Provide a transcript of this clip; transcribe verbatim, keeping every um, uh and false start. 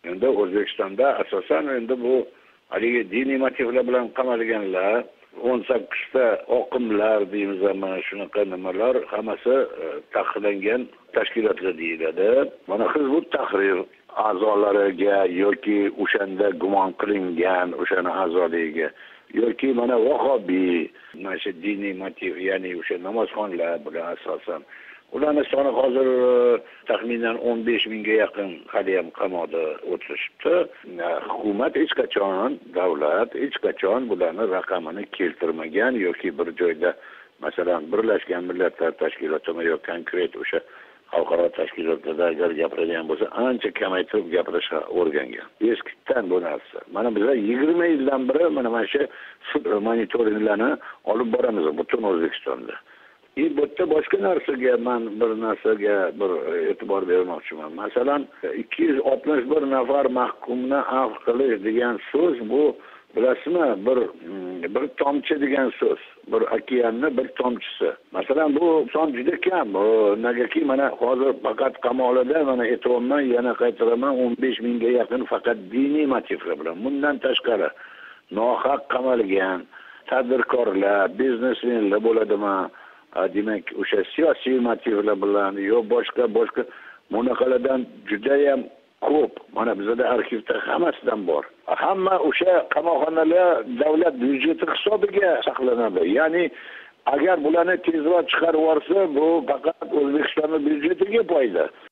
Endi O'zbekistonda asosan endi bu haligi diniy motivlar bilan qamalganlar, o'n sakkizta oqimlar deymiz, mana shunaqa nimalar hammasi taqiqlangan tashkilotlar deyiladi. Mana Hizb ut-Tahrir a'zolariga yoki o'shanda gumon qilingan o'shana a'zolariga yoki mana Vahobiy mana shu diniy motiv, ya'ni o'sha namozxonlar bilan asosan ularni soni hozir taxminan o'n besh mingga yaqin hali ham qamoqda o'tirishibdi. Hukumat hech qachon, davlat hech qachon bularni raqamini keltirmagan yoki bir joyda masalan Birlashgan Millatlar Tashkilotimi yoki konkret o'sha xalqaro tashkilotlarda agar gapiradigan bo'lsa, ancha kamaytirib gapirishga o'rgangan. Eskidan bu narsa. Mana bizlar yigirma yildan beri mana mana shu monitoringlarni olib boramiz butun O'zbekistonda. E, bu yerda boshqa narsaga men bir narsaga bir e'tibor bermoqchiman. Masalan, ikki yuz oltmish bir nafar mahkumni afv qilish degan so'z bu bilasizmi, bir bir tomchi degan so'z. Bir okeanning bir tomchisi. Masalan, bu son juda kam. Negaki mana hozir faqat qamoqlarda mana aytayapman, yana qaytaraman, o'n besh mingga yaqin faqat diniy motivlar bilan. Bundan tashqari nohaq qamalgan tadbirkorlar, biznesmenlar bo'ladimi? Demak, o'sha siyosiy motivlar bilan yo boshqa boshqa bunaqalardan juda ham ko'p. Mana bizda arxivda hammasidan bor. Hamma o'sha qamoqxonalar davlat byudjeti hisobiga saqlanadi. Ya'ni agar bularni tezroq chiqarib yuborsa, bu faqat O'zbekistonning byudjetiga foyda.